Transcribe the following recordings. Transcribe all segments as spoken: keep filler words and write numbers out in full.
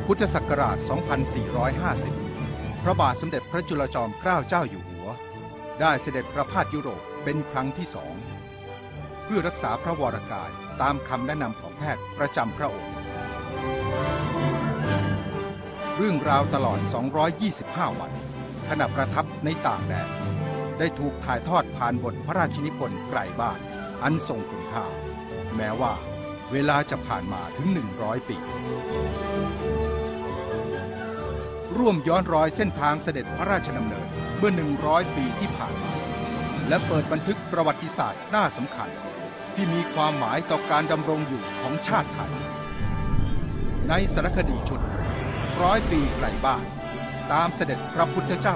พุทธศักราช สองพันสี่ร้อยห้าสิบ พระบาทสมเด็จพระจุลจอมเกล้าเจ้าอยู่หัวได้เสด็จประพาสยุโรปเป็นครั้งที่สองเพื่อรักษาพระวรกายตามคำแนะนำของแพทย์ประจำพระองค์เรื่องราวตลอด สองร้อยยี่สิบห้า วันขณะประทับในต่างแดนได้ถูกถ่ายทอดผ่านบทพระราชนิพนธ์ไกลบ้านอันทรงคุณค่าแม้ว่าเวลาจะผ่านมาถึงหนึ่งร้อยปีร่วมย้อนรอยเส้นทางเสด็จพระราชดำเนินเมื่อหนึ่งร้อยปีที่ผ่านมาและเปิดบันทึกประวัติศาสตร์น่าสำคัญที่มีความหมายต่อการดำรงอยู่ของชาติไทยในสารคดีชุดร้อยปีไกลบ้านตามเสด็จพระพุทธเจ้า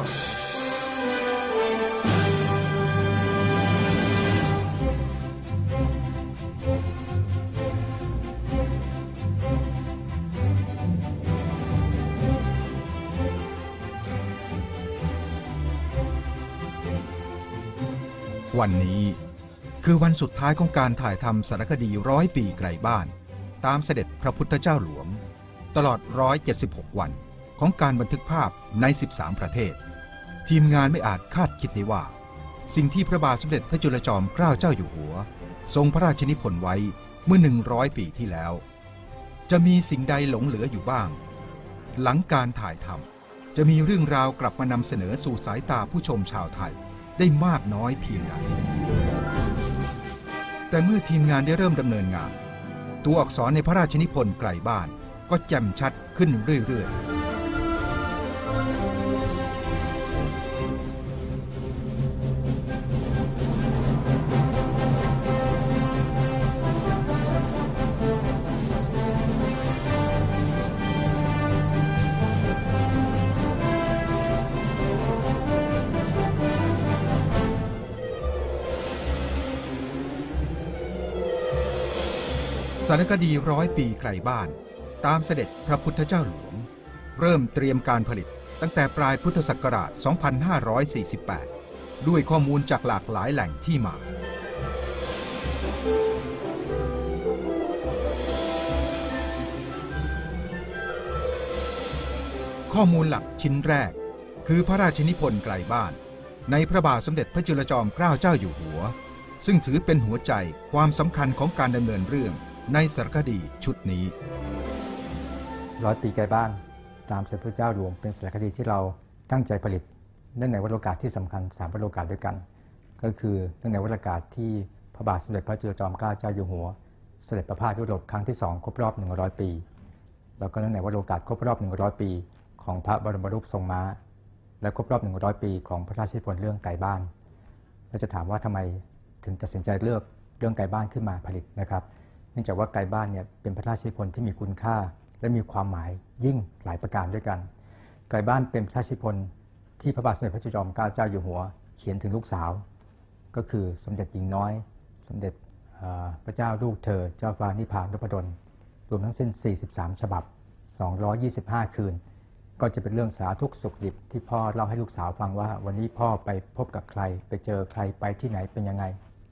วันนี้คือวันสุดท้ายของการถ่ายทำสารคดีร้อยปีไกลบ้านตามเสด็จพระพุทธเจ้าหลวงตลอดหนึ่งร้อยเจ็ดสิบหกวันของการบันทึกภาพในสิบสามประเทศทีมงานไม่อาจคาดคิดได้ว่าสิ่งที่พระบาทสมเด็จพระจุลจอมเกล้าเจ้าอยู่หัวทรงพระราชนิพนธ์ไว้เมื่อหนึ่งร้อยปีที่แล้วจะมีสิ่งใดหลงเหลืออยู่บ้างหลังการถ่ายทำจะมีเรื่องราวกลับมานำเสนอสู่สายตาผู้ชมชาวไทยได้มากน้อยเพียงใดแต่เมื่อทีมงานได้เริ่มดำเนินงานตัวอักษรในพระราชนิพนธ์ไกลบ้านก็แจ่มชัดขึ้นเรื่อยๆสารคดีร้อยปีไกลบ้านตามเสด็จพระพุทธเจ้าหลวงเริ่มเตรียมการผลิตตั้งแต่ปลายพุทธศักราช สองพันห้าร้อยสี่สิบแปด ด้วยข้อมูลจากหลากหลายแหล่งที่มาข้อมูลหลักชิ้นแรกคือพระราชนิพนธ์ไกลบ้านในพระบาทสมเด็จพระจุลจอมเกล้าเจ้าอยู่หัวซึ่งถือเป็นหัวใจความสำคัญของการดำเนินเรื่องในสารคดีชุดนี้ร้อยปีไกลบ้านตามเสด็จพระเจ้าหลวงเป็นสารคดีที่เราตั้งใจผลิตเนื่องในวโรกาสที่สำคัญสามวโรกาสด้วยกันก็คือเนื่องในวโรกาสที่พระบาทสมเด็จพระจุลจอมเกล้าเจ้าอยู่หัวเสด็จประพาสยุโรปครั้งที่สองครบรอบหนึ่งร้อยปีแล้วก็เนื่องในวโรกาสครบรอบหนึ่งร้อยปีของพระบรมรูปทรงม้าและครบรอบหนึ่งร้อยปีของพระราชนิพนธ์เรื่องไกลบ้านเราจะถามว่าทำไมถึงตัดสินใจเลือกเรื่องไกลบ้านขึ้นมาผลิตนะครับเนื่องจากว่าไกลบ้านเนี่ยเป็นพระราชนิพนธ์ที่มีคุณค่าและมีความหมายยิ่งหลายประการด้วยกันไกลบ้านเป็นพระราชนิพนธ์ที่พระบาทสมเด็จพระจุลจอมเกล้าเจ้าอยู่หัวเขียนถึงลูกสาวก็คือสมเด็จหญิงน้อยสมเด็จพระเจ้าลูกเธอเจ้าฟ้านิพานพดลรวมทั้งสิ้นสี่สิบสามฉบับสองร้อยยี่สิบห้าคืนก็จะเป็นเรื่องสารทุกข์สุขดิบที่พ่อเล่าให้ลูกสาวฟังว่าวันนี้พ่อไปพบกับใครไปเจอใครไปที่ไหนเป็นยังไง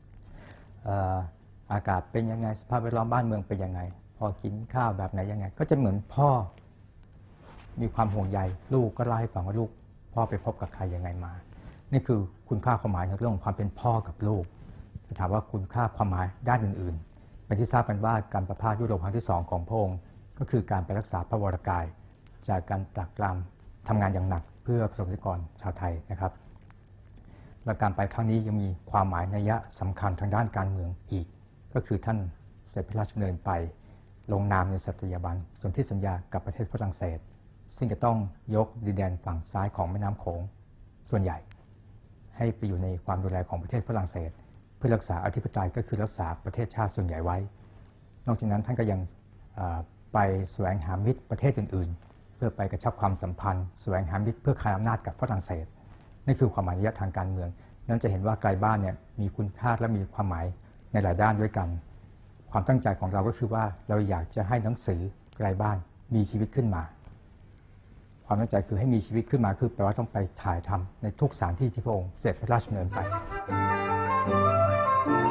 อากาศเป็นยังไงสภาพแวดล้อมบ้านเมืองเป็นยังไงพอกินข้าวแบบไหนยังไงก็จะเหมือนพ่อมีความห่วงใยลูกก็เล่าให้ฟังว่าลูกพ่อไปพบกับใครยังไงมานี่คือคุณค่าความหมายในเรื่องของความเป็นพ่อกับลูกถามว่าคุณค่าความหมายด้านอื่นๆเป็นที่ทราบกันว่าการประพาสยุโรปครั้งที่สองของพระองค์ก็คือการไปรักษาพระวรกายจากการตรากตรำทำงานอย่างหนักเพื่อประสบนิกรชาวไทยนะครับและการไปครั้งนี้ยังมีความหมายนัยสำคัญทางด้านการเมืองอีกก็คือท่านเสด็จพระราชดำเนินไปลงนามในสัตยาบันสนธิสัญญากับประเทศฝรั่งเศสซึ่งจะต้องยกดินแดนฝั่งซ้ายของแม่น้ำโขงส่วนใหญ่ให้ไปอยู่ในความดูแลของประเทศฝรั่งเศสเพื่อรักษาอธิปไตยก็คือรักษาประเทศชาติส่วนใหญ่ไว้นอกจากนั้นท่านก็ยังไปแสวงหามิตรประเทศอื่นๆเพื่อไปกระชับความสัมพันธ์แสวงหามิตรเพื่อคานอำนาจกับฝรั่งเศสนี่คือความหมายนัยทางการเมืองนั้นจะเห็นว่าไกลบ้านเนี่ยมีคุณค่าและมีความหมายในหลายด้านด้วยกันความตั้งใจของเราก็คือว่าเราอยากจะให้หนังสือไกลบ้านมีชีวิตขึ้นมาความตั้งใจคือให้มีชีวิตขึ้นมาคือแปลว่าต้องไปถ่ายทำในทุกสถานที่ที่พระองค์เสด็จพระราชดำเนินไป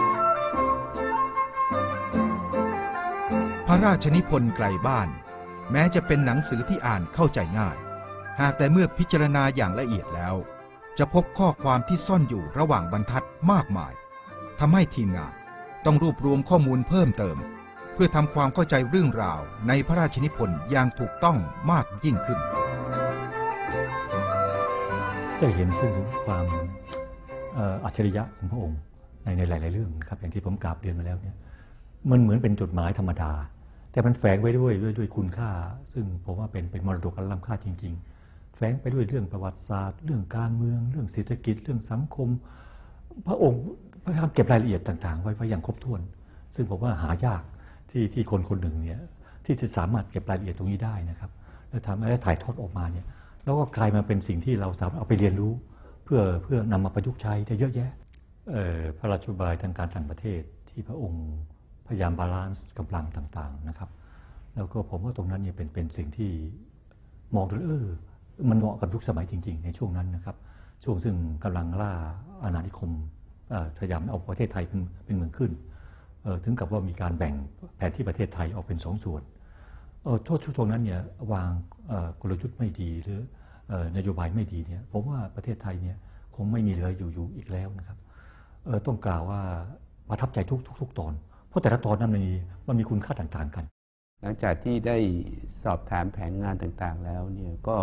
พระราชนิพนธ์ไกลบ้านแม้จะเป็นหนังสือที่อ่านเข้าใจง่ายหากแต่เมื่อพิจารณาอย่างละเอียดแล้วจะพบข้อความที่ซ่อนอยู่ระหว่างบรรทัดมากมายทำให้ทีมงานต้องรวบรวมข้อมูลเพิ่มเติมเพื่อทำความเข้าใจเรื่องราวในพระราชนิพนธ์อย่างถูกต้องมากยิ่งขึ้นได้เห็นซึ่งถึงความอัจฉริยะของพระองค์ในในหลายๆเรื่องครับอย่างที่ผมกราบเรียนมาแล้วเนี่ยมันเหมือนเป็นจดหมายธรรมดาแต่มันแฝงไว้ด้วยด้วยด้วยคุณค่าซึ่งผมว่าเป็นเป็นมรดกอันล้ำค่าจริงๆแฝงไปด้วยเรื่องประวัติศาสตร์เรื่องการเมืองเรื่องเศรษฐกิจเรื่องสังคมพระองค์พยายามเก็บรายละเอียดต่างๆไว้ไว้อย่างครบถ้วนซึ่งผมว่าหายากที่ที่คนคนหนึ่งเนี่ยที่จะสามารถเก็บรายละเอียดตรงนี้ได้นะครับแล้วทำให้ถ่ายทอดออกมาเนี่ยแล้วก็กลายมาเป็นสิ่งที่เราสามารถเอาไปเรียนรู้เพื่อเพื่อนำมาประยุกต์ใช้ได้เยอะแยะพระราชบัญญัติทางการต่างประเทศที่พระองค์พยายามบาลานซ์กำลังต่างๆนะครับแล้วก็ผมว่าตรงนั้นเนี่ยเป็นเป็นสิ่งที่มองดูเออมันเหมาะกับยุคสมัยจริงๆในช่วงนั้นนะครับช่วงซึ่งกำลังล่าอาณานิคมพยายามเอาประเทศไทยเป็นเป็นเมืองขึ้นถึงกับว่ามีการแบ่งแผนที่ประเทศไทยออกเป็นสองส่วนโทษช่วงนั้นเนี่ยวางกลยุทธ์ไม่ดีหรือนโยบายไม่ดีเนี่ยผมว่าประเทศไทยเนี่ยคงไม่มีเหลืออยู่อยู่อีกแล้วนะครับต้องกล่าวว่าประทับใจทุกทุกทุกตอนเพราะแต่ละตอนนั้นมันมีมันมีคุณค่าต่างๆกันหลังจากที่ได้สอบถามแผนงานต่างๆแล้วเนี่ยก็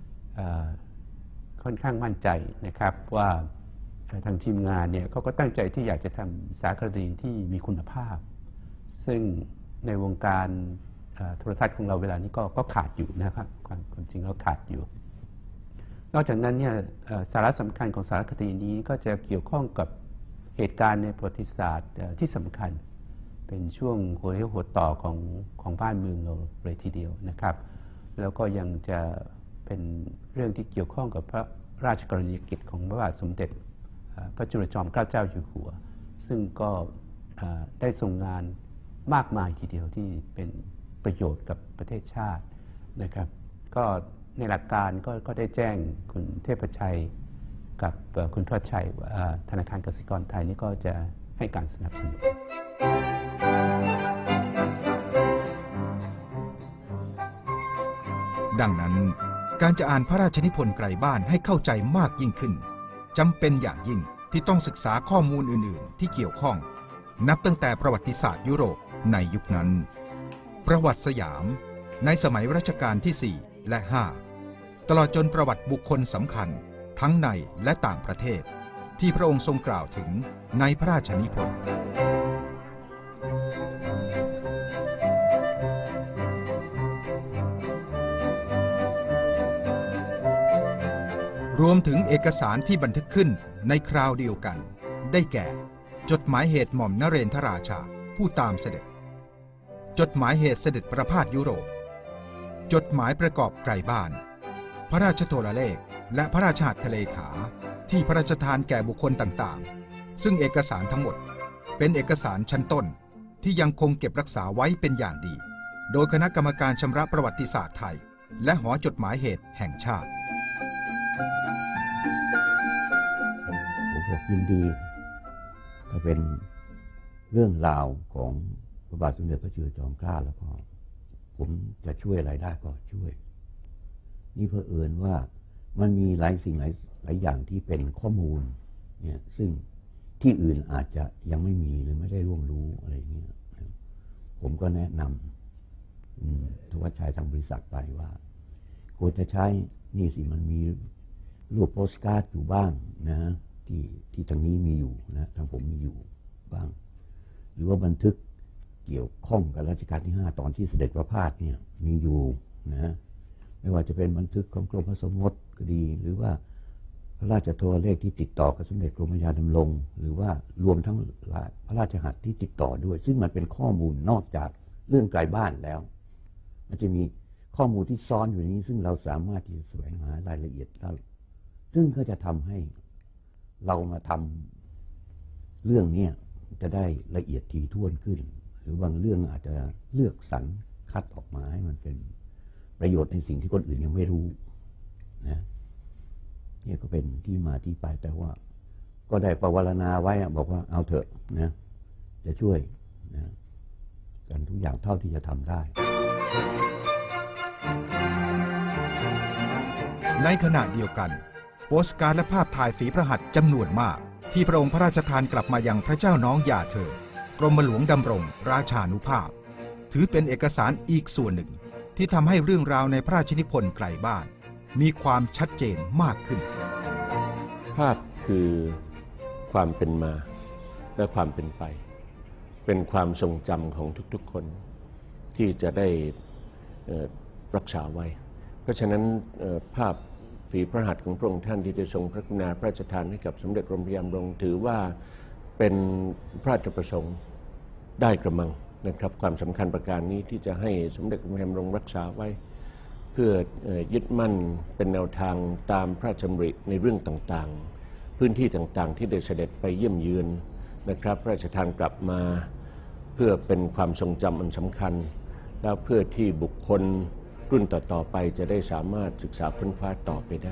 ค่อนข้างมั่นใจนะครับว่าทางทีมงานเนี่ยเขาก็ตั้งใจที่อยากจะทำสารคดีที่มีคุณภาพซึ่งในวงการโทรทัศน์ของเราเวลานี้ก็ก็ขาดอยู่นะครับความจริงแล้วขาดอยู่นอกจากนั้นเนี่ยสาระสำคัญของสารคดีนี้ก็จะเกี่ยวข้องกับเหตุการณ์ในประวัติศาสตร์ที่สำคัญเป็นช่วงหัวเรี่ยวหัวต่อของของบ้านเมืองเราเลยทีเดียวนะครับแล้วก็ยังจะเป็นเรื่องที่เกี่ยวข้องกับพระราชกรณียกิจของพระบาทสมเด็จพระจุลจอมเกล้าเจ้าอยู่หัวซึ่งก็ได้ทรงงานมากมายทีเดียวที่เป็นประโยชน์กับประเทศชาตินะครับก็ในหลักการก็ก็ได้แจ้งคุณเทพชัยกับคุณทอดชัยธนาคารกสิกรไทยนี่ก็จะให้การสนับสนุนดังนั้นการจะอ่านพระราชนิพนธ์ไกลบ้านให้เข้าใจมากยิ่งขึ้นจำเป็นอย่างยิ่งที่ต้องศึกษาข้อมูลอื่นๆที่เกี่ยวข้องนับตั้งแต่ประวัติศาสตร์ยุโรปในยุคนั้นประวัติสยามในสมัยรัชกาลที่สี่และห้าตลอดจนประวัติบุคคลสำคัญทั้งในและต่างประเทศที่พระองค์ทรงกล่าวถึงในพระราชนิพนธ์รวมถึงเอกสารที่บันทึกขึ้นในคราวเดียวกันได้แก่จดหมายเหตุหม่อมนเรนทราชาผู้ตามเสด็จจดหมายเหตุเสด็จประพาสยุโรปจดหมายประกอบไกลบ้านพระราชโทรเลขและพระราชหัตถเลขาที่พระราชทานแก่บุคคลต่างๆซึ่งเอกสารทั้งหมดเป็นเอกสารชั้นต้นที่ยังคงเก็บรักษาไว้เป็นอย่างดีโดยคณะกรรมการชำระประวัติศาสตร์ไทยและหอจดหมายเหตุแห่งชาติผมบอกยินดีถ้าเป็นเรื่องราวของพระบาทสมเด็จพระจุลจอมเกล้าแล้วก็ผมจะช่วยอะไรได้ก็ช่วยนี่เผอิญว่ามันมีหลายสิ่งหลายหลายอย่างที่เป็นข้อมูลเนี่ยซึ่งที่อื่นอาจจะยังไม่มีหรือไม่ได้ร่วมรู้อะไรอย่างเงี้ยผมก็แนะนำทวัชชัยทางบริษัทไปว่าควรจะใช้นี่สิมันมีรูปโปสการ์ดอยู่บ้างนะที่ที่ทางนี้มีอยู่นะทางผมมีอยู่บ้างหรือว่าบันทึกเกี่ยวข้องกับรัชกาลที่ห้าตอนที่เสด็จประพาสเนี่ยมีอยู่นะไม่ว่าจะเป็นบันทึกของกรมพระสมภพก็ดีหรือว่าพระราชโทรเลขที่ติดต่อกับสมเด็จกรมพระยาดำรงหรือว่ารวมทั้งพระราชหัตถ์ที่ติดต่อด้วยซึ่งมันเป็นข้อมูลนอกจากเรื่องไกลบ้านแล้วมันจะมีข้อมูลที่ซ้อนอยู่นี้ซึ่งเราสามารถที่จะแสวงหารายละเอียดได้ซึ่งก็จะทำให้เรามาทำเรื่องนี้จะได้ละเอียดถี่ถ้วนขึ้นหรือบางเรื่องอาจจะเลือกสรรคัดออกมาให้มันเป็นประโยชน์ในสิ่งที่คนอื่นยังไม่รู้นะนี่ก็เป็นที่มาที่ไปแต่ว่าก็ได้ประวารณาไว้บอกว่าเอาเถอะนะจะช่วยนะกันทุกอย่างเท่าที่จะทำได้ในขณะเดียวกันโปสการ์ดและภาพถ่ายฝีพระหัตถ์จำนวนมากที่พระองค์พระราชทานกลับมายังพระเจ้าน้องหย่าเธอกรมหลวงดำรงราชานุภาพถือเป็นเอกสารอีกส่วนหนึ่งที่ทำให้เรื่องราวในพระราชนิพนธ์ไกลบ้านมีความชัดเจนมากขึ้นภาพคือความเป็นมาและความเป็นไปเป็นความทรงจำของทุกๆคนที่จะได้รักษาไว้เพราะฉะนั้นภาพฝีพระหัตถ์ของพระองค์ท่านที่ได้ทรงพระกรุณาพระราชทานให้กับสมเด็จพระพยามรงค์ถือว่าเป็นพระราชประสงค์ได้กระมังนะครับความสำคัญประการนี้ที่จะให้สมเด็จพระพยามรงค์รักษาไว้เพื่อยึดมั่นเป็นแนวทางตามพระราชดำริในเรื่องต่างๆพื้นที่ต่างๆที่ได้เสด็จไปเยี่ยมเยือนนะครับพระราชทานกลับมาเพื่อเป็นความทรงจำอันสำคัญแล้วเพื่อที่บุคคลรุ่นต่อๆไปจะได้สามารถศึกษาค้นคว้าต่อไปได้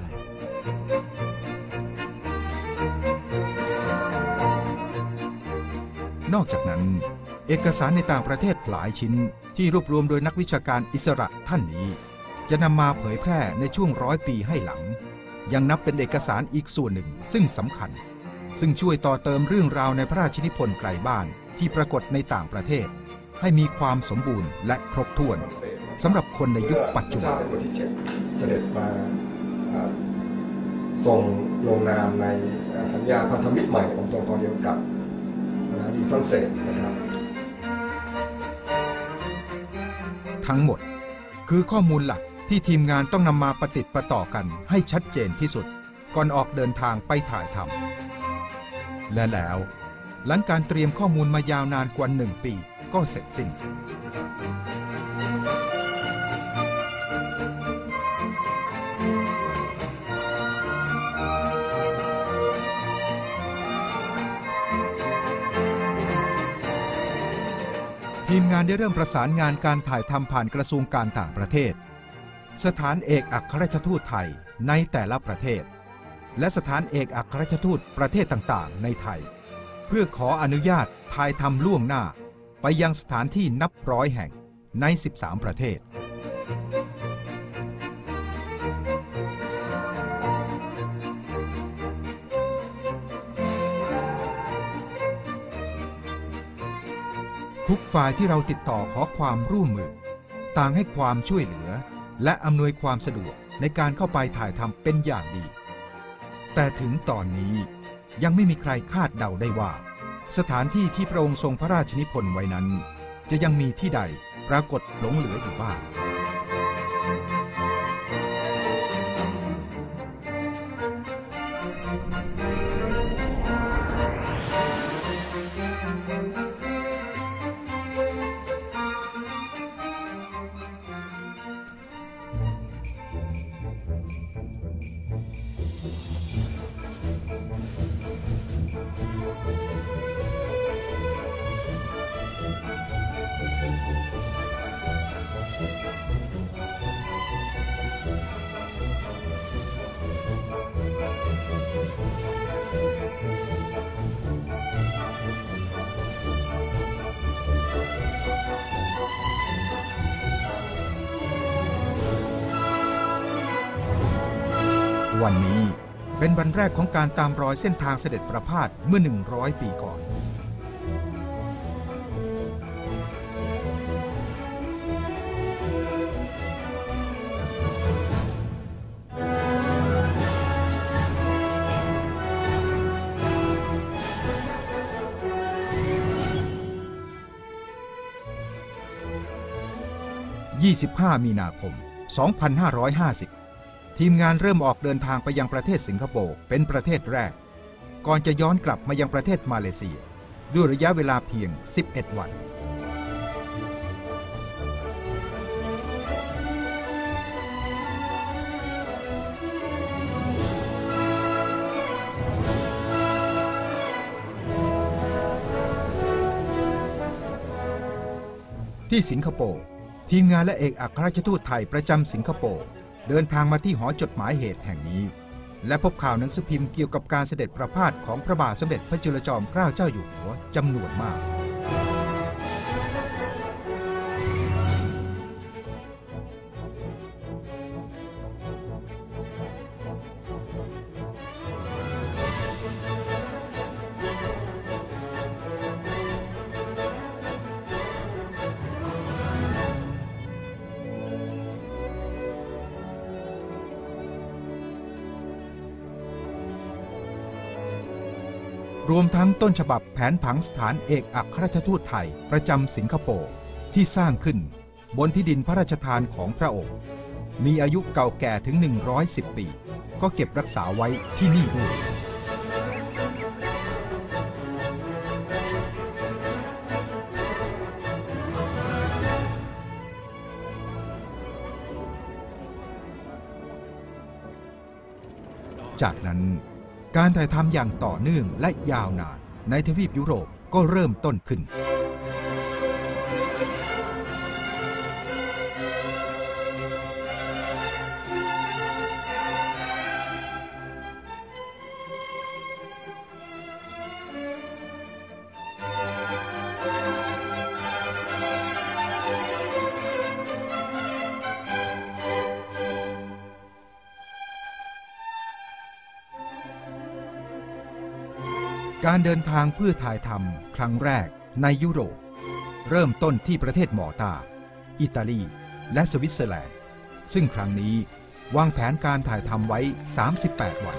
นอกจากนั้นเอกสารในต่างประเทศหลายชิ้นที่รวบรวมโดยนักวิชาการอิสระท่านนี้จะนำมาเผยแพร่ในช่วงร้อยปีให้หลังยังนับเป็นเอกสารอีกส่วนหนึ่งซึ่งสำคัญซึ่งช่วยต่อเติมเรื่องราวในพระราชนิพนธ์ไกลบ้านที่ปรากฏในต่างประเทศให้มีความสมบูรณ์และครบถ้วนสำหรับคนในยุคปัจจุบันพระเจ้าเป็นคนที่เจ็ดเสด็จมาทรงลงนามในสัญญาพันธมิตรใหม่องค์กรเดียวกับดีฝรั่งเศสนะครับทั้งหมดคือข้อมูลหลักที่ทีมงานต้องนำมาประติดประต่อกันให้ชัดเจนที่สุดก่อนออกเดินทางไปถ่ายทำและแล้วหลังการเตรียมข้อมูลมายาวนานกว่าหนึ่งปีก็เสร็จสิ้นทีมงานได้เริ่มประสานงานการถ่ายทำผ่านกระทรวงการต่างประเทศสถานเอกอัครราชทูตไทยในแต่ละประเทศและสถานเอกอัครราชทูตประเทศต่างๆในไทยเพื่อขออนุญาตถ่ายทำล่วงหน้าไปยังสถานที่นับร้อยแห่งในสิบสามประเทศทุกฝ่ายที่เราติดต่อขอความร่วมมือต่างให้ความช่วยเหลือและอำนวยความสะดวกในการเข้าไปถ่ายทำเป็นอย่างดีแต่ถึงตอนนี้ยังไม่มีใครคาดเดาได้ว่าสถานที่ที่พระองค์ทรงพระราชนิพนธ์ไว้นั้นจะยังมีที่ใดปรากฏหลงเหลืออยู่บ้างวันนี้เป็นวันแรกของการตามรอยเส้นทางเสด็จประพาสเมื่อหนึ่งร้อยปีก่อนยี่สิบห้ามีนาคมสองพันห้าร้อยห้าสิบทีมงานเริ่มออกเดินทางไปยังประเทศสิงคโปร์เป็นประเทศแรกก่อนจะย้อนกลับมายังประเทศมาเลเซียด้วยระยะเวลาเพียงสิบเอ็ดวันที่สิงคโปร์ทีมงานและเอกอัครราชทูตไทยประจำสิงคโปร์เดินทางมาที่หอจดหมายเหตุแห่งนี้และพบข่าวหนังสือพิมพ์เกี่ยวกับการเสด็จประพาสของพระบาทสมเด็จพระจุลจอมเกล้าเจ้าอยู่หัวจำนวนมากรวมทั้งต้นฉบับแผนผังสถานเอกอัครราชทูตไทยประจำสิงคโปร์ที่สร้างขึ้นบนที่ดินพระราชทานของพระองค์มีอายุเก่าแก่ถึงหนึ่งร้อยสิบปีก็เก็บรักษาไว้ที่นี่ด้วยจากนั้นการถ่ายทำอย่างต่อเนื่องและยาวนานในทวีปยุโรปก็เริ่มต้นขึ้นการเดินทางเพื่อถ่ายทำครั้งแรกในยุโรปเริ่มต้นที่ประเทศมอลตาอิตาลีและสวิตเซอร์แลนด์ซึ่งครั้งนี้วางแผนการถ่ายทำไว้สามสิบแปดวัน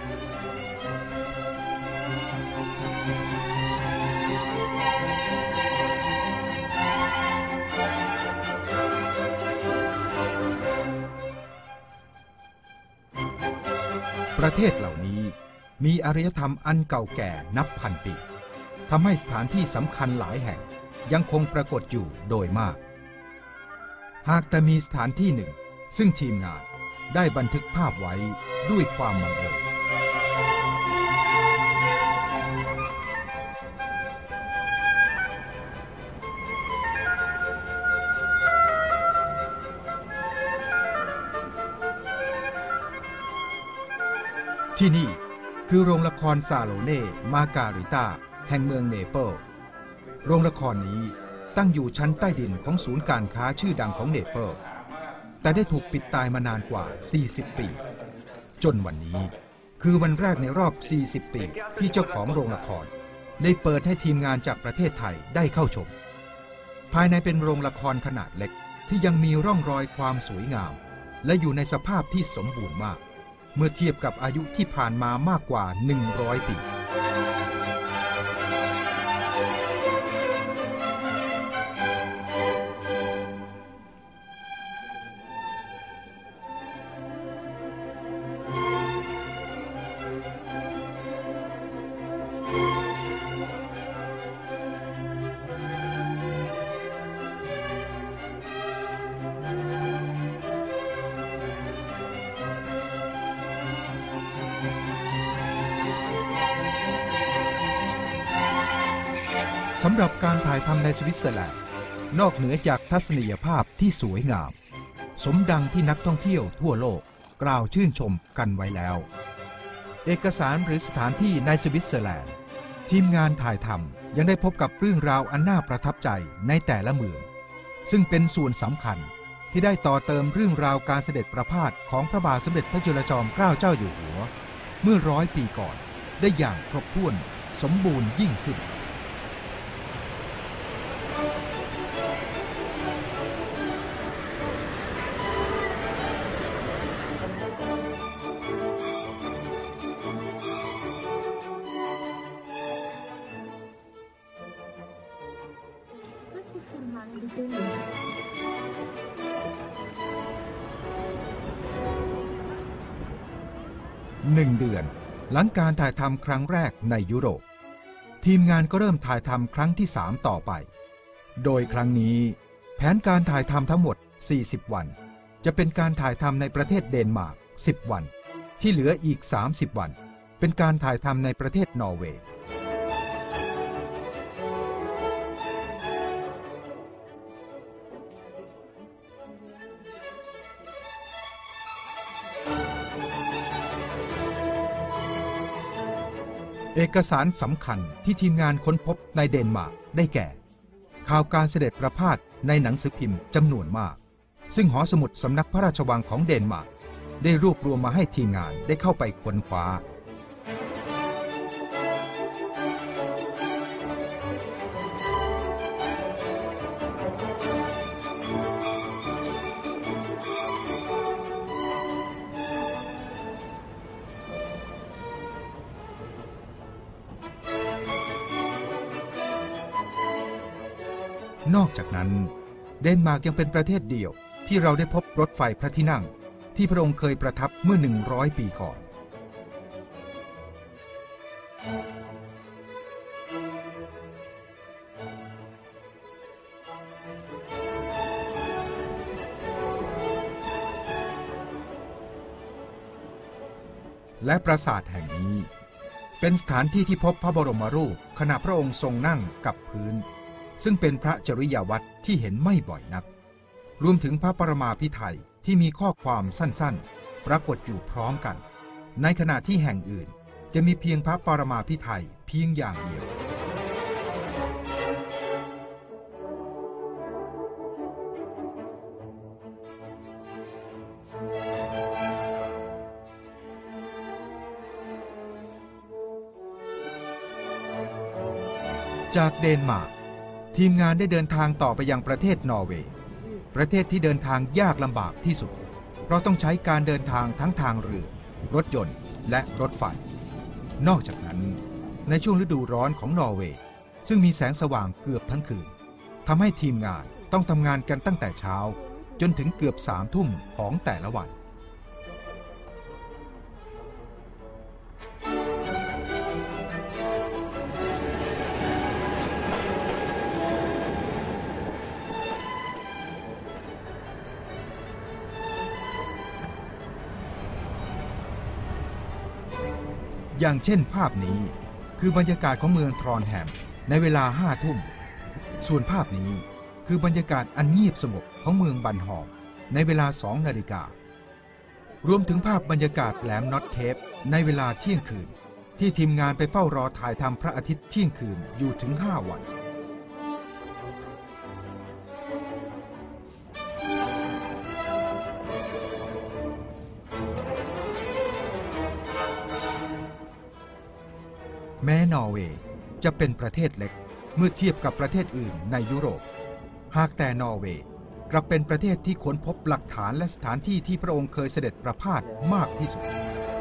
ประเทศเหล่านี้มีอารยธรรมอันเก่าแก่นับพันปีทำให้สถานที่สำคัญหลายแห่งยังคงปรากฏอยู่โดยมากหากแต่มีสถานที่หนึ่งซึ่งทีมงานได้บันทึกภาพไว้ด้วยความบังเอิญที่นี่คือโรงละครซาโลเน่มาการิตาแห่งเมืองเนเปิลส์โรงละครนี้ตั้งอยู่ชั้นใต้ดินของศูนย์การค้าชื่อดังของเนเปิลส์แต่ได้ถูกปิดตายมานานกว่าสี่สิบปีจนวันนี้คือวันแรกในรอบสี่สิบปีที่เจ้าของโรงละครได้เปิดให้ทีมงานจากประเทศไทยได้เข้าชมภายในเป็นโรงละครขนาดเล็กที่ยังมีร่องรอยความสวยงามและอยู่ในสภาพที่สมบูรณ์มากเมื่อเทียบกับอายุที่ผ่านมามากกว่าหนึ่งร้อยปีสำหรับการถ่ายทำในสวิตเซอร์แลนด์นอกเหนือจากทัศนียภาพที่สวยงามสมดังที่นักท่องเที่ยวทั่วโลกกล่าวชื่นชมกันไว้แล้วเอกสารหรือสถานที่ในสวิตเซอร์แลนด์ทีมงานถ่ายทำยังได้พบกับเรื่องราวอันน่าประทับใจในแต่ละเมืองซึ่งเป็นส่วนสำคัญที่ได้ต่อเติมเรื่องราวการเสด็จประพาสของพระบาทสมเด็จพระจุลจอมเกล้าเจ้าอยู่หัวเมื่อร้อยปีก่อนได้อย่างครบถ้วนสมบูรณ์ยิ่งขึ้นหนึ่งเดือนหลังการถ่ายทำครั้งแรกในยุโรปทีมงานก็เริ่มถ่ายทำครั้งที่สามต่อไปโดยครั้งนี้แผนการถ่ายทำทั้งหมดสี่สิบวันจะเป็นการถ่ายทำในประเทศเดนมาร์กสิบวันที่เหลืออีกสามสิบวันเป็นการถ่ายทำในประเทศนอร์เวย์เอกสารสำคัญที่ทีมงานค้นพบในเดนมาร์กได้แก่ข่าวการเสด็จประพาสในหนังสือพิมพ์จำนวนมากซึ่งหอสมุดสำนักพระราชวังของเดนมาร์กได้รวบรวมมาให้ทีมงานได้เข้าไปค้นคว้านอกจากนั้นเดนมาร์กยังเป็นประเทศเดียวที่เราได้พบรถไฟพระที่นั่งที่พระองค์เคยประทับเมื่อหนึ่งร้อยปีก่อนและปราสาทแห่งนี้เป็นสถานที่ที่พบพระบรมรูปขณะพระองค์ทรงนั่งกับพื้นซึ่งเป็นพระจริยวัตรที่เห็นไม่บ่อยนักรวมถึงพระปรมาภิไธยที่มีข้อความสั้นๆปรากฏอยู่พร้อมกันในขณะที่แห่งอื่นจะมีเพียงพระปรมาภิไธยเพียงอย่างเดียวจากเดนมาร์กทีมงานได้เดินทางต่อไปยังประเทศนอร์เวย์ประเทศที่เดินทางยากลำบากที่สุดเพราะต้องใช้การเดินทางทั้งทางเรือรถยนต์และรถไฟนอกจากนั้นในช่วงฤดูร้อนของนอร์เวย์ซึ่งมีแสงสว่างเกือบทั้งคืนทำให้ทีมงานต้องทำงานกันตั้งแต่เช้าจนถึงเกือบสามทุ่มของแต่ละวันอย่างเช่นภาพนี้คือบรรยากาศของเมืองทรอนแฮมในเวลาห้าทุ่มส่วนภาพนี้คือบรรยากาศอันเงียบสงบของเมืองบันฮอมในเวลาสองนาฬิการวมถึงภาพบรรยากาศแหลมน็อตเคปในเวลาเที่ยงคืนที่ทีมงานไปเฝ้ารอถ่ายทำพระอาทิตย์เที่ยงคืนอยู่ถึงห้าวันแม้นอร์เวย์จะเป็นประเทศเล็กเมื่อเทียบกับประเทศอื่นในยุโรปหากแต่นอร์เวย์กลับเป็นประเทศที่ค้นพบหลักฐานและสถานที่ที่พระองค์เคยเสด็จประพาสมากที่สุด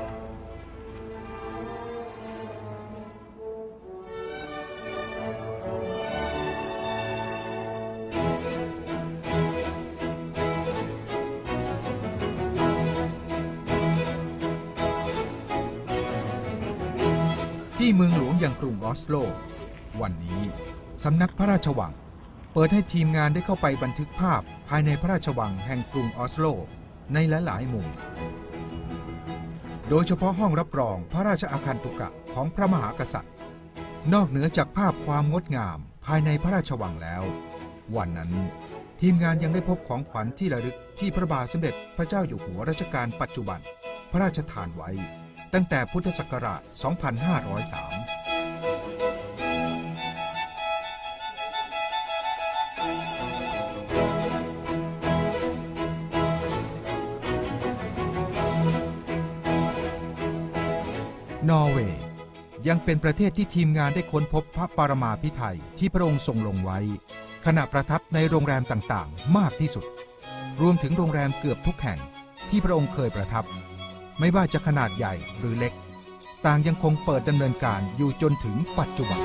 ที่เมืองหลวงอย่างกรุงออสโลวันนี้สำนักพระราชวังเปิดให้ทีมงานได้เข้าไปบันทึกภาพภายในพระราชวังแห่งกรุงออสโลในหลายๆมุมโดยเฉพาะห้องรับรองพระราชอาคันตุกะของพระมหากษัตริย์นอกเหนือจากภาพความงดงามภายในพระราชวังแล้ววันนั้นทีมงานยังได้พบของขวัญที่ระลึกที่พระบาทสมเด็จพระเจ้าอยู่หัวรัชกาลปัจจุบันพระราชทานไว้ตั้งแต่พุทธศักราช สองพันห้าร้อยสาม นอร์เวย์ยังเป็นประเทศที่ทีมงานได้ค้นพบพระปรมาภิไธยที่พระองค์ทรงลงไว้ขณะประทับในโรงแรมต่างๆมากที่สุดรวมถึงโรงแรมเกือบทุกแห่งที่พระองค์เคยประทับไม่ว่าจะขนาดใหญ่หรือเล็กต่างยังคงเปิดดำเนินการอยู่จนถึงปัจจุบัน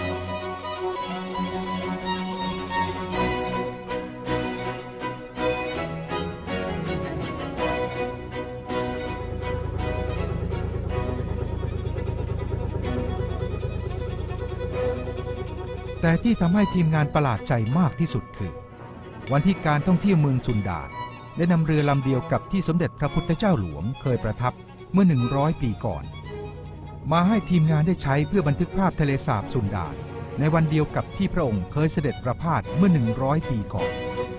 แต่ที่ทำให้ทีมงานประหลาดใจมากที่สุดคือวันที่การท่องเที่ยวเมืองซุนดาร์ได้นำเรือลำเดียวกับที่สมเด็จพระพุทธเจ้าหลวงเคยประทับเมื่อหนึ่งร้อยปีก่อนมาให้ทีมงานได้ใช้เพื่อบันทึกภาพทะเลสาบซุนดาร์ในวันเดียวกับที่พระองค์เคยเสด็จประพาสเมื่อหนึ่งร้อยปีก่อน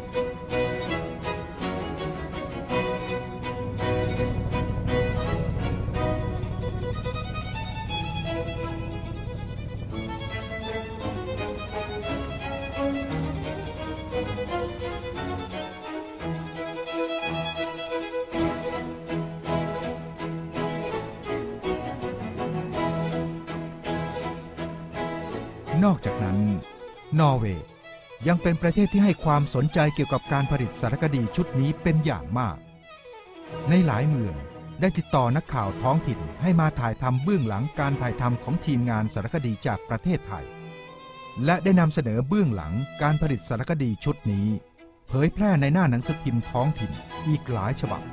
นอกจากนั้นนอร์เวย์ยังเป็นประเทศที่ให้ความสนใจเกี่ยวกับการผลิตสารคดีชุดนี้เป็นอย่างมากในหลายเมืองได้ติดต่อนักข่าวท้องถิ่นให้มาถ่ายทำเบื้องหลังการถ่ายทำของทีมงานสารคดีจากประเทศไทยและได้นำเสนอเบื้องหลังการผลิตสารคดีชุดนี้เผยแพร่ในหน้าหนังสือพิมพ์ท้องถิ่นอีกหลายฉบับ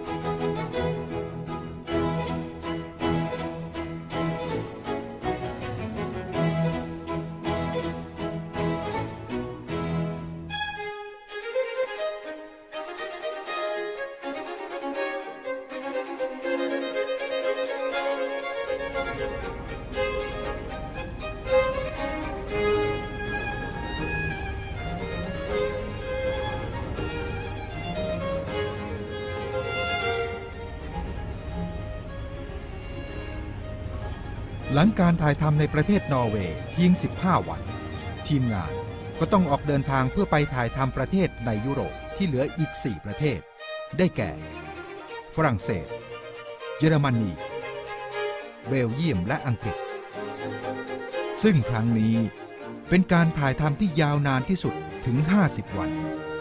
หลังการถ่ายทำในประเทศนอร์เวย์เพียงสิบห้าวันทีมงานก็ต้องออกเดินทางเพื่อไปถ่ายทำประเทศในยุโรปที่เหลืออีกสี่ประเทศได้แก่ฝรั่งเศสเยอรมนีเบลเยียมและอังกฤษซึ่งครั้งนี้เป็นการถ่ายทำที่ยาวนานที่สุดถึงห้าสิบวัน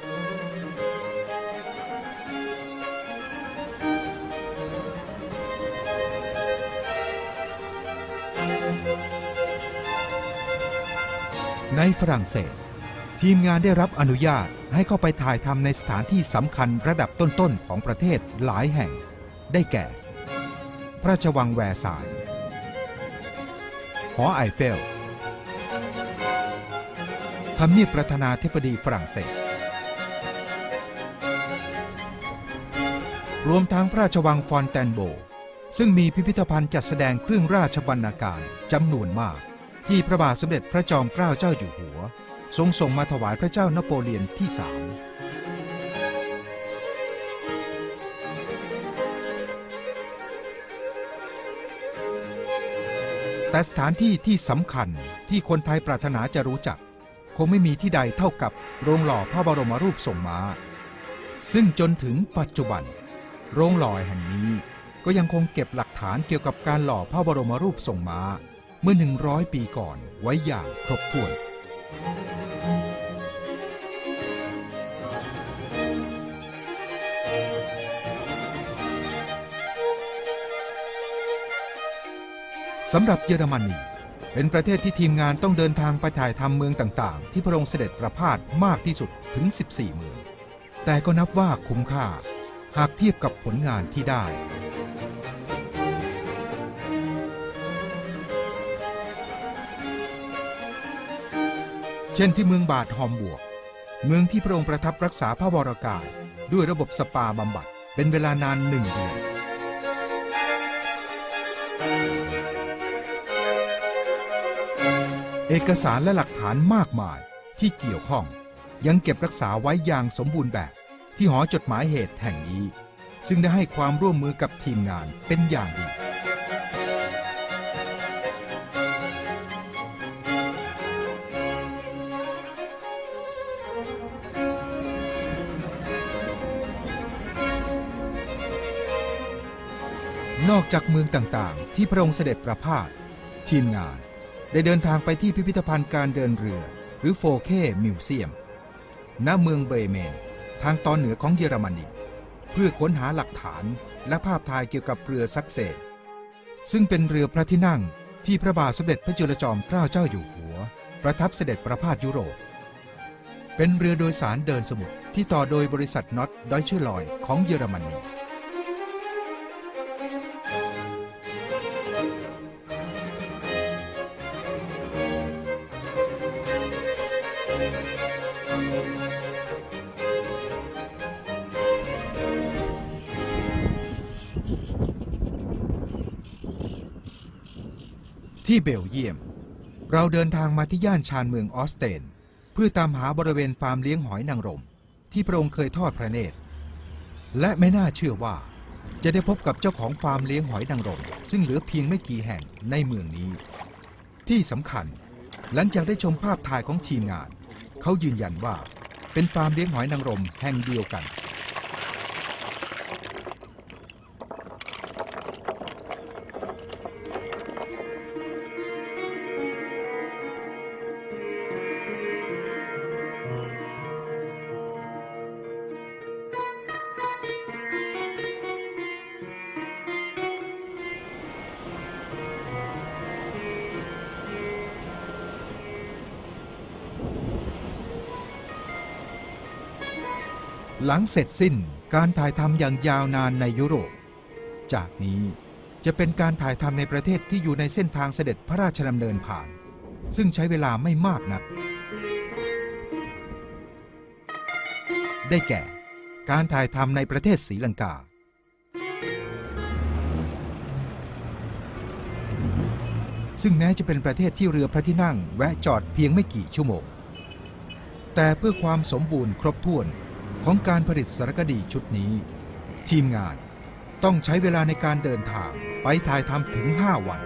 ในฝรั่งเศสทีมงานได้รับอนุญาตให้เข้าไปถ่ายทำในสถานที่สำคัญระดับต้นๆของประเทศหลายแห่งได้แก่พระราชวังแวร์ซายน์หอไอเฟลทำเนียบประธานาธิบดีฝรั่งเศสรวมทั้งพระราชวังฟอนแตนโบซึ่งมีพิพิธภัณฑ์จัดแสดงเครื่องราชบรรณาการจำนวนมากที่พระบาทสมเด็จพระจอมเกล้าเจ้าอยู่หัวทรงส่งมาถวายพระเจ้านโปเลียนที่สามแต่สถานที่ที่สำคัญที่คนไทยปรารถนาจะรู้จักคงไม่มีที่ใดเท่ากับโรงหล่อพระบรมรูปทรงม้าซึ่งจนถึงปัจจุบันโรงหล่อแห่งนี้ก็ยังคงเก็บหลักฐานเกี่ยวกับการหล่อพระบรมรูปทรงม้าเมื่อหนึ่งร้อยปีก่อนไว้อย่างครบถ้วนสำหรับเยอรมนีเป็นประเทศที่ทีมงานต้องเดินทางไปถ่ายทำเมืองต่างๆที่พระองค์เสด็จประพาสมากที่สุดถึงสิบสี่เมืองแต่ก็นับว่าคุ้มค่าหากเทียบกับผลงานที่ได้เช่นที่เมืองบาดฮอมบวกเมืองที่พระองค์ประทับรักษาพระวรกายด้วยระบบสปาบำบัดเป็นเวลานานหนึ่งเดือนเอกสารและหลักฐานมากมายที่เกี่ยวข้องยังเก็บรักษาไว้อย่างสมบูรณ์แบบที่หอจดหมายเหตุแห่งนี้ซึ่งได้ให้ความร่วมมือกับทีมงานเป็นอย่างดีนอกจากเมืองต่างๆที่พระองค์เสด็จประพาสทีมงานได้เดินทางไปที่พิพิธภัณฑ์การเดินเรือหรือโฟเคมิวเซียมณเมืองเบรเมนทางตอนเหนือของเยอรมนีเพื่อค้นหาหลักฐานและภาพถ่ายเกี่ยวกับเรือซักเซนซึ่งเป็นเรือพระที่นั่งที่พระบาทสมเด็จพระจุลจอมเกล้าเจ้าอยู่หัวประทับเสด็จประพาสยุโรปเป็นเรือโดยสารเดินสมุทรที่ต่อโดยบริษัทน็อตดอยเชอร์ลอยของเยอรมนีที่เบลเยียมเราเดินทางมาที่ย่านชานเมืองออสเตนเพื่อตามหาบริเวณฟาร์มเลี้ยงหอยนางรมที่พระองค์เคยทอดพระเนตรและไม่น่าเชื่อว่าจะได้พบกับเจ้าของฟาร์มเลี้ยงหอยนางรมซึ่งเหลือเพียงไม่กี่แห่งในเมืองนี้ที่สำคัญหลังจากได้ชมภาพถ่ายของทีมงานเขายืนยันว่าเป็นฟาร์มเลี้ยงหอยนางรมแห่งเดียวกันหลังเสร็จสิ้นการถ่ายทำอย่างยาวนานในยุโรปจากนี้จะเป็นการถ่ายทำในประเทศที่อยู่ในเส้นทางเสด็จพระราชดำเนินผ่านซึ่งใช้เวลาไม่มากนักได้แก่การถ่ายทำในประเทศศรีลังกาซึ่งแม้จะเป็นประเทศที่เรือพระที่นั่งแวะจอดเพียงไม่กี่ชั่วโมงแต่เพื่อความสมบูรณ์ครบถ้วนของการผลิตสารคดีชุดนี้ทีมงานต้องใช้เวลาในการเดินทางไปถ่ายทำถึงห้าวัน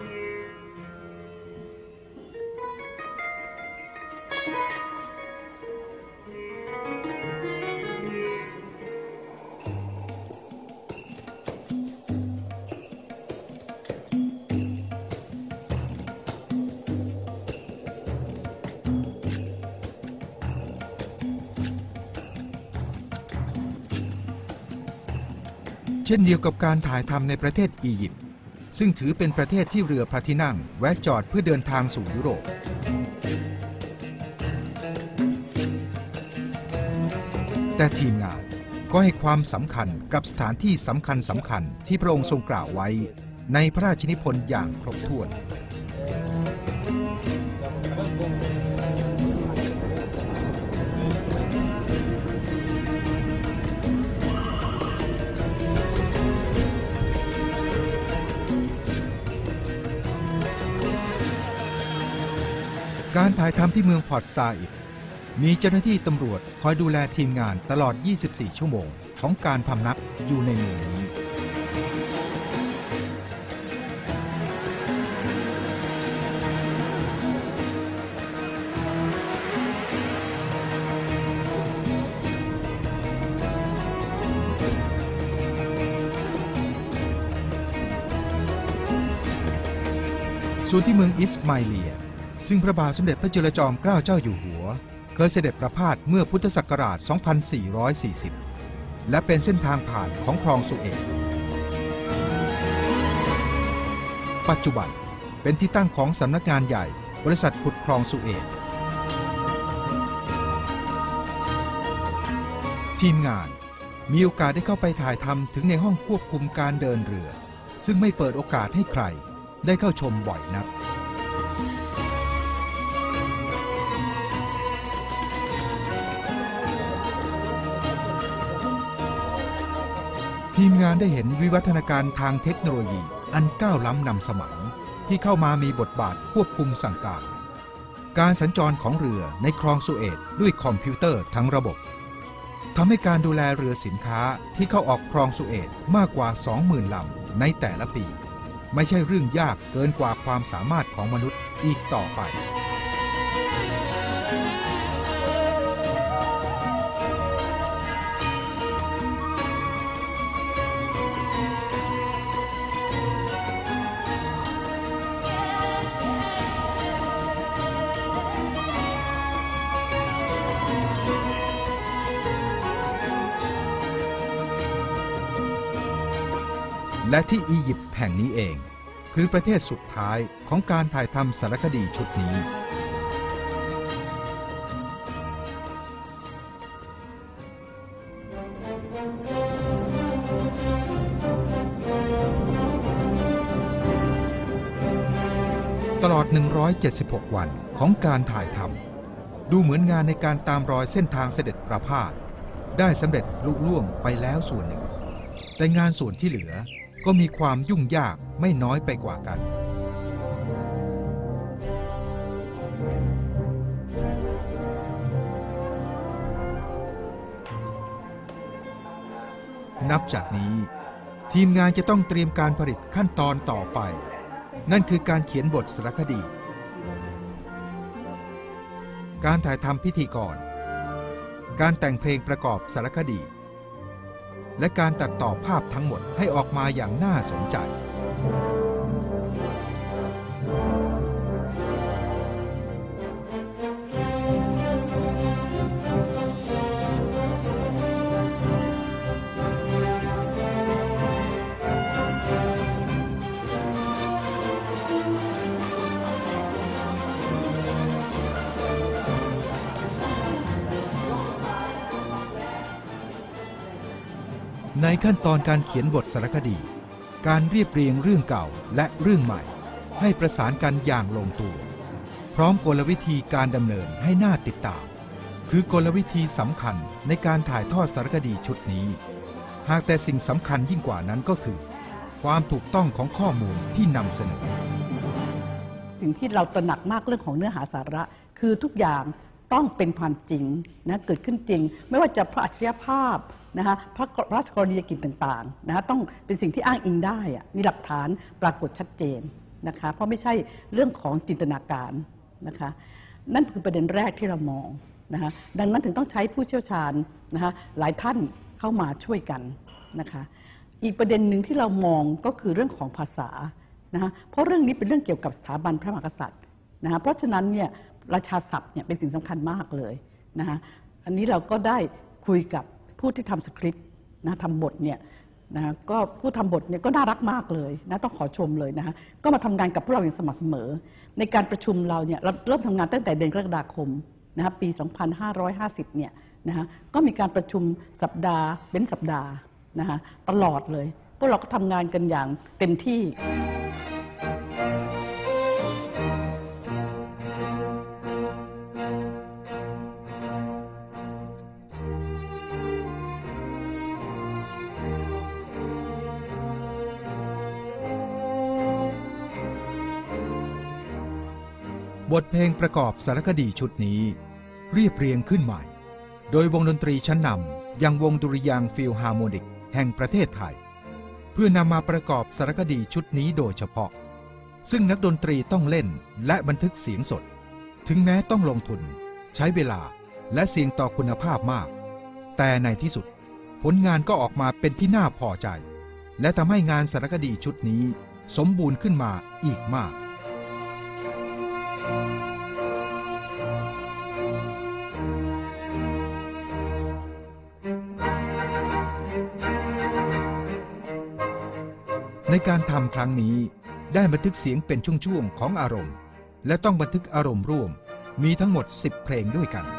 เช่นเดียวกับการถ่ายทำในประเทศอียิปต์ซึ่งถือเป็นประเทศที่เรือพระที่นั่งแวะจอดเพื่อเดินทางสู่ยุโรปแต่ทีมงานก็ให้ความสำคัญกับสถานที่สำคัญสำคัญที่พระองค์ทรงกล่าวไว้ในพระราชนิพนธ์อย่างครบถ้วนการถ่ายทำที่เมืองพอร์ตซาอิดมีเจ้าหน้าที่ตำรวจคอยดูแลทีมงานตลอดยี่สิบสี่ชั่วโมงของการพำนักอยู่ในเมืองนี้ส่วนที่เมืองอิสมาอิเลียซึ่งพระบาทสมเด็จพระจุลจอมเกล้าเจ้าอยู่หัวเคยเสด็จประพาสเมื่อพุทธศักราช สองพันสี่ร้อยสี่สิบ และเป็นเส้นทางผ่านของคลองสุเอตปัจจุบันเป็นที่ตั้งของสำนักงานใหญ่บริษัทขุดคลองสุเอตทีมงานมีโอกาสได้เข้าไปถ่ายทำถึงในห้องควบคุมการเดินเรือซึ่งไม่เปิดโอกาสให้ใครได้เข้าชมบ่อยนักทีมงานได้เห็นวิวัฒนาการทางเทคโนโลยีอันก้าวล้ำนำสมัยที่เข้ามามีบทบาทควบคุมสั่งการการสัญจรของเรือในคลองสุเอตด้วยคอมพิวเตอร์ทั้งระบบทำให้การดูแลเรือสินค้าที่เข้าออกคลองสุเอตมากกว่า สองหมื่น ลำในแต่ละปีไม่ใช่เรื่องยากเกินกว่าความสามารถของมนุษย์อีกต่อไปและที่อียิปต์แห่งนี้เองคือประเทศสุดท้ายของการถ่ายทำสารคดีชุดนี้ตลอดหนึ่งร้อยเจ็ดสิบหกวันของการถ่ายทำดูเหมือนงานในการตามรอยเส้นทางเสด็จประพาสได้สำเร็จลุล่วงไปแล้วส่วนหนึ่งแต่งานส่วนที่เหลือก็มีความยุ่งยากไม่น้อยไปกว่ากันนับจากนี้ทีมงานจะต้องเตรียมการผลิตขั้นตอนต่อไปนั่นคือการเขียนบทสารคดีการถ่ายทำพิธีกรการแต่งเพลงประกอบสารคดีและการตัดต่อภาพทั้งหมดให้ออกมาอย่างน่าสนใจในขั้นตอนการเขียนบทสารคดีการเรียบเรียงเรื่องเก่าและเรื่องใหม่ให้ประสานกันอย่างลงตัวพร้อมกลวิธีการดำเนินให้น่าติดตามคือกลวิธีสำคัญในการถ่ายทอดสารคดีชุดนี้หากแต่สิ่งสำคัญยิ่งกว่านั้นก็คือความถูกต้องของข้อมูลที่นำเสนอสิ่งที่เราตระหนักมากเรื่องของเนื้อหาสาระคือทุกอย่างต้องเป็นความจริงนะเกิดขึ้นจริงไม่ว่าจะพระอัจฉริยภาพนะคะพระราชกรณียกิจต่างๆนะต้องเป็นสิ่งที่อ้างอิงได้มีหลักฐานปรากฏชัดเจนนะคะเพราะไม่ใช่เรื่องของจินตนาการนะคะนั่นคือประเด็นแรกที่เรามองนะคะดังนั้นถึงต้องใช้ผู้เชี่ยวชาญนะคะหลายท่านเข้ามาช่วยกันนะคะอีกประเด็นหนึ่งที่เรามองก็คือเรื่องของภาษานะคะเพราะเรื่องนี้เป็นเรื่องเกี่ยวกับสถาบันพระมหากษัตริย์นะคะเพราะฉะนั้นเนี่ยราชาศัพท์เนี่ยเป็นสิ่งสำคัญมากเลยนะคะอันนี้เราก็ได้คุยกับผู้ที่ทำสคริปต์นะทำบทเนี่ยนะก็ผู้ทำบทเนี่ยก็น่ารักมากเลยนะต้องขอชมเลยนะคะก็มาทำงานกับพวกเราอย่างสม่ำเสมอในการประชุมเราเนี่ยเราเริ่มทำงานตั้งแต่เดือนกรกฎาคมนะคะปีสองพันห้าร้อยห้าสิบเนี่ยนะคะก็มีการประชุมสัปดาห์เป็นสัปดาห์นะคะตลอดเลยพวกเราก็ทำงานกันอย่างเต็มที่บทเพลงประกอบสารคดีชุดนี้เรียบเรียงขึ้นใหม่โดยวงดนตรีชั้นนำอย่างวงดุริยางค์ฟิลฮาร์โมนิกแห่งประเทศไทยเพื่อนำมาประกอบสารคดีชุดนี้โดยเฉพาะซึ่งนักดนตรีต้องเล่นและบันทึกเสียงสดถึงแม้ต้องลงทุนใช้เวลาและเสี่ยงต่อคุณภาพมากแต่ในที่สุดผลงานก็ออกมาเป็นที่น่าพอใจและทำให้งานสารคดีชุดนี้สมบูรณ์ขึ้นมาอีกมากในการทำครั้งนี้ได้บันทึกเสียงเป็นช่วงๆของอารมณ์และต้องบันทึกอารมณ์ร่วมมีทั้งหมดสิบเพลงด้วยกัน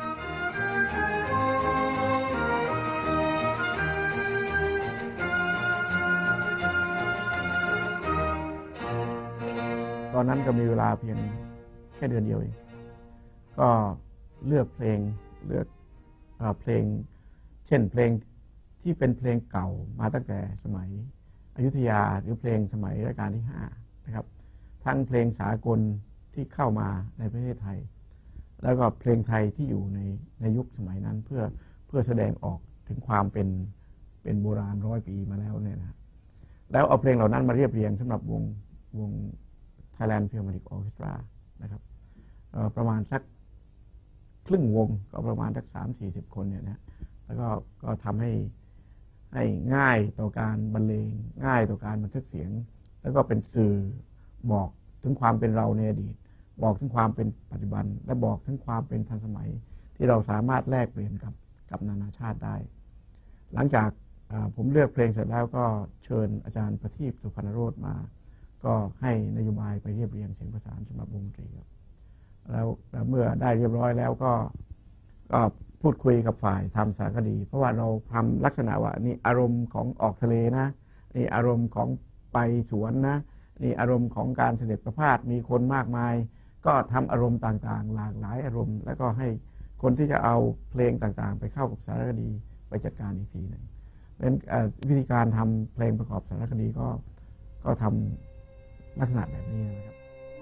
ตอนนั้นก็มีเวลาเพียงแค่เดือนเดียวเองก็เลือกเพลงเลือกเพลงเช่นเพลงที่เป็นเพลงเก่ามาตั้งแต่สมัยอยุธยาหรือเพลงสมัยรัชกาลที่ห้านะครับทั้งเพลงสากลที่เข้ามาในประเทศไทยแล้วก็เพลงไทยที่อยู่ในในยุคสมัยนั้นเพื่อเพื่อแสดงออกถึงความเป็นเป็นโบราณร้อยปีมาแล้วเนี่ยนะแล้วเอาเพลงเหล่านั้นมาเรียบเรียงสำหรับวงวง Thailand Philharmonic Orchestra นะครับประมาณสักครึ่งวงก็ประมาณสักสามสี่สิบคนเนี่ยนะแล้วก็ก็ทำให้ให้ง่ายต่อการบรรเลงง่ายต่อการบันทึกเสียงแล้วก็เป็นสื่อบอกถึงความเป็นเราในอดีตบอกถึงความเป็นปัจจุบันและบอกถึงความเป็นทันสมัยที่เราสามารถแลกเปลี่ยนกับกับนานาชาติได้หลังจากผมเลือกเพลงเสร็จแล้วก็เชิญอาจารย์ประทีป สุพรรณโรจน์มาก็ให้นโยบายไปเรียบเรียงเสียงประสานสำหรับวงดนตรีครับแล้วเมื่อได้เรียบร้อยแล้วก็ก็พูดคุยกับฝ่ายทำสารคดีเพราะว่าเราทำลักษณะว่านี่อารมณ์ของออกทะเลนะนี่อารมณ์ของไปสวนนะนี่อารมณ์ของการเสด็จประพาสมีคนมากมายก็ทำอารมณ์ต่างๆหลากหลายอารมณ์แล้วก็ให้คนที่จะเอาเพลงต่างๆไปเข้ากับสารคดีไปจัดการอีกทีหนึ่งเป็นวิธีการทำเพลงประกอบสารคดีก็ก็ทำลักษณะแบบนี้นะครับ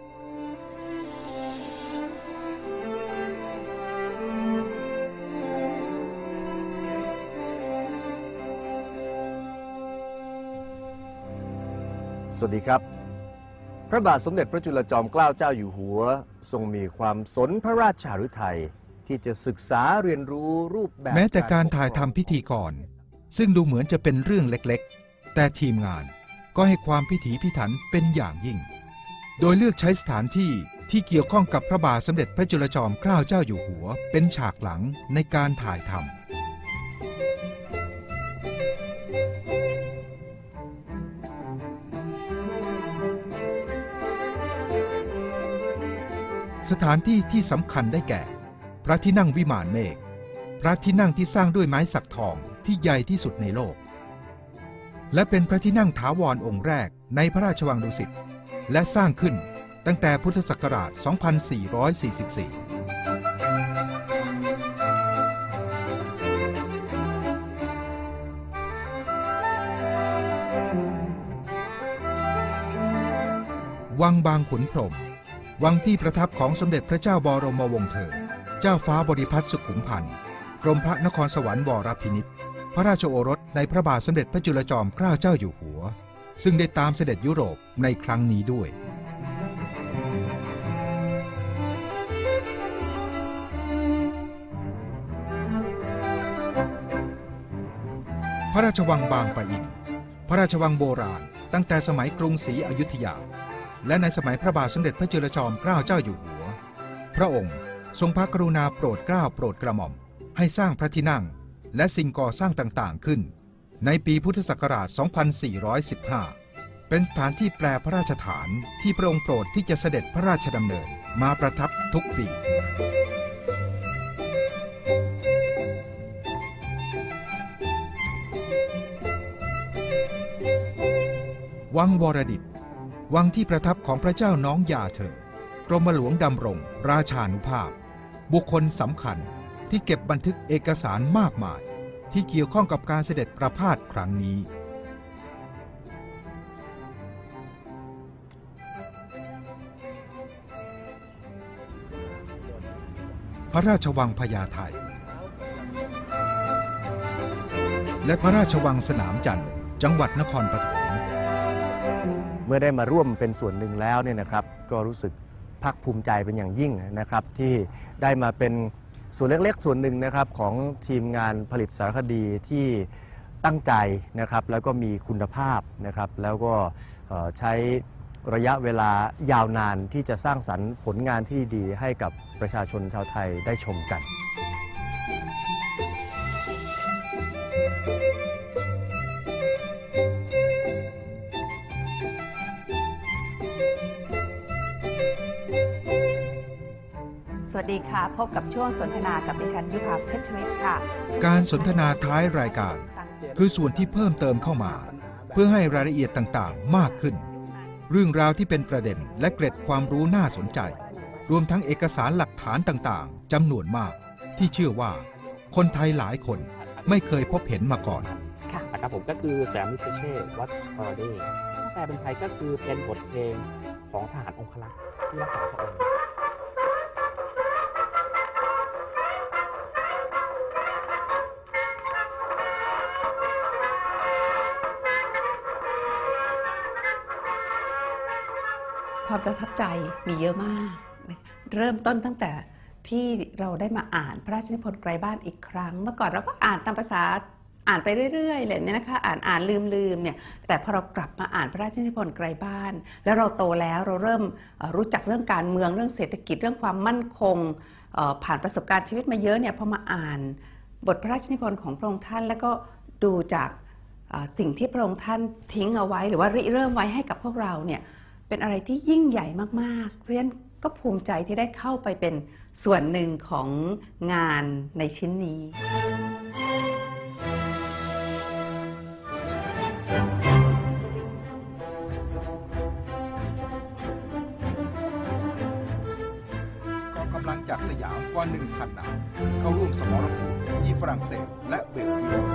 สวัสดีครับพระบาทสมเด็จพระจุลจอมเกล้าเจ้าอยู่หัวทรงมีความสนพระราชฤทัยที่จะศึกษาเรียนรู้รูปแบบแม้แต่การถ่ายทำพิธีกรซึ่งดูเหมือนจะเป็นเรื่องเล็กๆแต่ทีมงานก็ให้ความพิถีพิถันเป็นอย่างยิ่งโดยเลือกใช้สถานที่ที่เกี่ยวข้องกับพระบาทสมเด็จพระจุลจอมเกล้าเจ้าอยู่หัวเป็นฉากหลังในการถ่ายทำสถานที่ที่สำคัญได้แก่พระที่นั่งวิมานเมฆพระที่นั่งที่สร้างด้วยไม้สักทองที่ใหญ่ที่สุดในโลกและเป็นพระที่นั่งถาวรองค์แรกในพระราชวังดุสิตและสร้างขึ้นตั้งแต่พุทธศักราช สองพันสี่ร้อยสี่สิบสี่ วังบางขุนพรหมวังที่ประทับของสมเด็จพระเจ้าบรมวงศ์เธอ เจ้าฟ้าบริพัตรสุขุมพันธ์กรมพระนครสวรรค์วรพินิจพระราชโอรสในพระบาทสมเด็จพระจุลจอมเกล้าเจ้าอยู่หัวซึ่งได้ตามเสด็จยุโรปในครั้งนี้ด้วยพระราชวังบางปะอินพระราชวังโบราณตั้งแต่สมัยกรุงศรีอยุธยาและในสมัยพระบาทสมเด็จพระจุลจอมเกล้าเจ้าอยู่หัวพระองค์ทรงพระกรุณาโปรดเกล้าโปรดกระหม่อมให้สร้างพระที่นั่งและสิ่งก่อสร้างต่างๆขึ้นในปีพุทธศักราช สองพันสี่ร้อยสิบห้า เป็นสถานที่แปลพระราชฐานที่พระองค์โปรดที่จะเสด็จพระราชดำเนินมาประทับทุกปีวังวรดิตวังที่ประทับของพระเจ้าน้องยาเธอกรมหลวงดำรงราชานุภาพบุคคลสำคัญที่เก็บบันทึกเอกสารมากมายที่เกี่ยวข้องกับการเสด็จประพาสครั้งนี้พระราชวังพญาไทและพระราชวังสนามจันทร์จังหวัดนครปฐมเมื่อได้มาร่วมเป็นส่วนหนึ่งแล้วเนี่ยนะครับก็รู้สึกภาคภูมิใจเป็นอย่างยิ่งนะครับที่ได้มาเป็นส่วนเล็กๆส่วนหนึ่งนะครับของทีมงานผลิตสารคดีที่ตั้งใจนะครับแล้วก็มีคุณภาพนะครับแล้วก็ใช้ระยะเวลายาวนานที่จะสร้างสรรค์ผลงานที่ดีให้กับประชาชนชาวไทยได้ชมกันสวัสดีค่ะพบกับช่วงสนทนากับดิฉันยุพาเพชรวิทย์ค่ะการสนทนาท้ายรายการคือส่วนที่เพิ่มเติมเข้ามาเพื่อให้รายละเอียดต่างๆมากขึ้นเรื่องราวที่เป็นประเด็นและเกร็ดความรู้น่าสนใจรวมทั้งเอกสารหลักฐานต่างๆจำนวนมากที่เชื่อว่าคนไทยหลายคนไม่เคยพบเห็นมาก่อนค่ะนะครับผมก็คือแซมมิสเช่วัดพอร์เดย์แปลเป็นไทยก็คือเป็นบทเพลงของทหารองครักษ์ที่รักษาพระองค์ความประทับใจมีเยอะมากเริ่มต้นตั้งแต่ที่เราได้มาอ่านพระราชนิพนธ์ไกลบ้านอีกครั้งเมื่อก่อนเราก็อ่านตามภาษาอ่านไปเรื่อยๆเลยเนี่ยนะคะอ่านอ่านลืมลืมเนี่ยแต่พอเรากลับมาอ่านพระราชนิพนธ์ไกลบ้านแล้วเราโตแล้วเราเริ่มรู้จักเรื่องการเมืองเรื่องเศรษฐกิจเรื่องความมั่นคงผ่านประสบการณ์ชีวิตมาเยอะเนี่ยพอมาอ่านบทพระราชนิพนธ์ของพระองค์ท่านแล้วก็ดูจากสิ่งที่พระองค์ท่านทิ้งเอาไว้หรือว่าริเริ่มไว้ให้กับพวกเราเนี่ยเป็นอะไรที่ยิ่งใหญ่มากๆเพราะฉะนั้นก็ภูมิใจที่ได้เข้าไปเป็นส่วนหนึ่งของงานในชิ้นนี้กองกำลังจากสยามกว่าหนึ่งพันนายเข้าร่วมสมรภูมิที่ฝรั่งเศสและเบลเยียม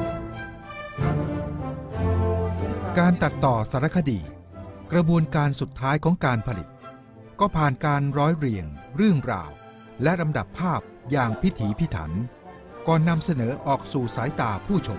การตัดต่อสารคดีกระบวนการสุดท้ายของการผลิตก็ผ่านการร้อยเรียงเรื่องราวและลำดับภาพอย่างพิถีพิถันก่อนนำเสนอออกสู่สายตาผู้ชม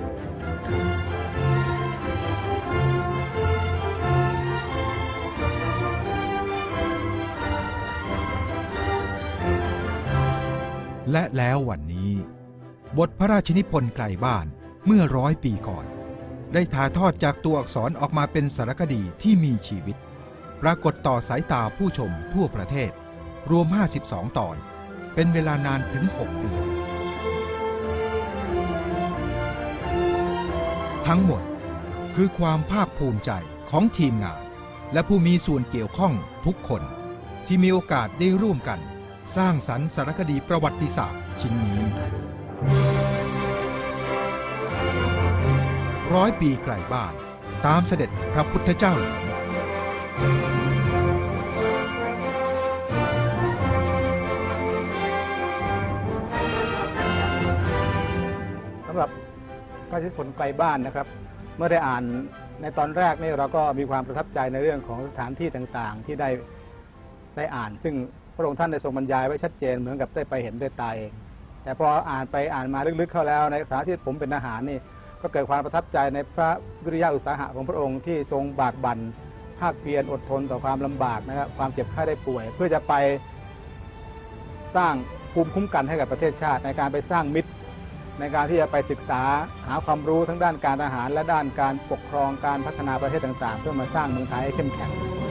และแล้ววันนี้บทพระราชนิพนธ์ไกลบ้านเมื่อร้อยปีก่อนได้ถ่ายทอดจากตัวอักษรออกมาเป็นสารคดีที่มีชีวิตปรากฏต่อสายตาผู้ชมทั่วประเทศรวมห้าสิบสองตอนเป็นเวลานานถึงหกเดือนทั้งหมดคือความภาคภูมิใจของทีมงานและผู้มีส่วนเกี่ยวข้องทุกคนที่มีโอกาสได้ร่วมกันสร้างสรรค์สารคดีประวัติศาสตร์ชิ้นนี้ร้อยปีไกลบ้านตามเสด็จพระพุทธเจ้าหลวงสำหรับพระราชนิพนธ์ไกลบ้านนะครับเมื่อได้อ่านในตอนแรกนี่เราก็มีความประทับใจในเรื่องของสถานที่ต่างๆที่ได้ได้อ่านซึ่งพระองค์ท่านได้ทรงบรรยายไว้ชัดเจนเหมือนกับได้ไปเห็นด้วยตาเองแต่พออ่านไปอ่านมาลึกๆเข้าแล้วในฐานะที่ผมเป็นทหารนี่ก็เกิดความประทับใจในพระวิริยะอุตสาหะของพระองค์ที่ทรงบากบั่นภาคเพียรอดทนต่อความลำบากนะครับความเจ็บไข้ได้ป่วยเพื่อจะไปสร้างภูมิคุ้มกันให้กับประเทศชาติในการไปสร้างมิตรในการที่จะไปศึกษาหาความรู้ทั้งด้านการทหารและด้านการปกครองการพัฒนาประเทศต่างๆเพื่อมาสร้างเมืองไทยให้เข้มแข็ง